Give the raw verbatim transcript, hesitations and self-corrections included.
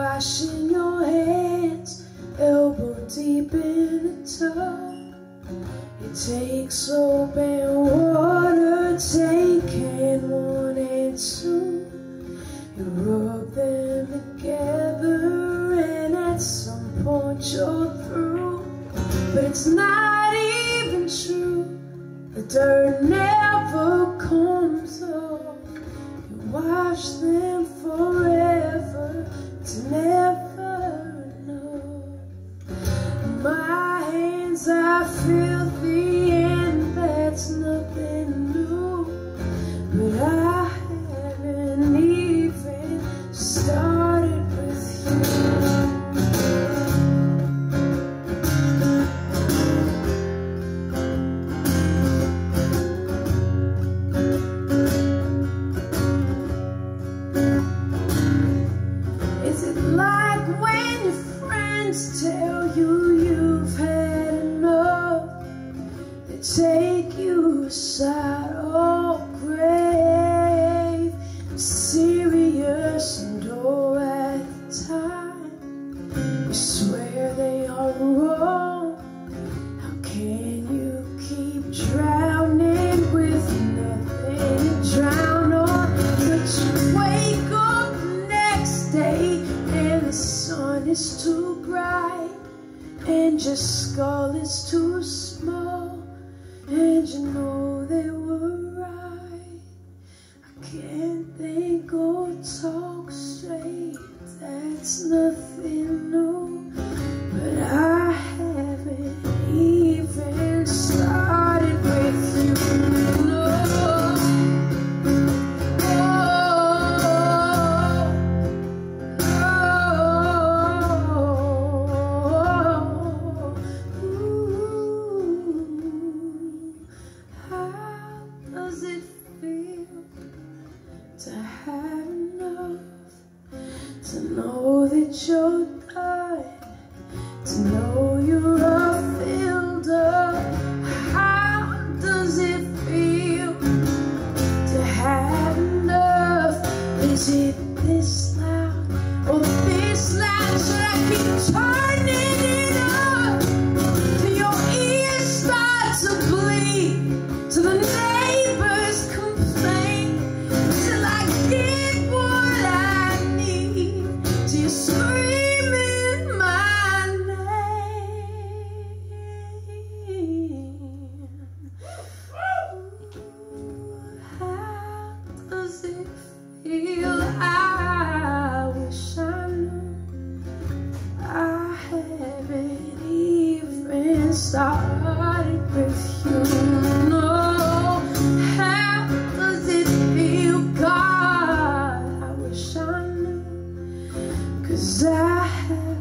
washing your hands, elbow deep in the tub. You take soap and water, take can one and two. You rub them together and at some point you're through. But it's not even true, the dirt never comes off. You wash them forever to never know. My hands are filthy and that's nothing new, but I haven't even started with you. Is it like when your friends tell you you've had enough? They take you aside, all grave, serious, and oh, at the time you swear they are wrong. How can you keep drowning with nothing to drown on? But you wake up the next day and the sun is too bright and your skull is too small, and you know they were right. I can't think or talk straight, that's nothing new, but I haven't even started with you. No. Does it feel to have enough, to know that you're done, to know you're all filled up? How does it feel to have enough? Is it this loud or this loud? Should I keep turning it up till your ears start to bleed, to the neighbors complain, till I get what I need, till you're screaming my name? Ooh, how does it feel? I wish I knew. I haven't even started with you. No, how does it feel? God, I wish I knew, 'cause I have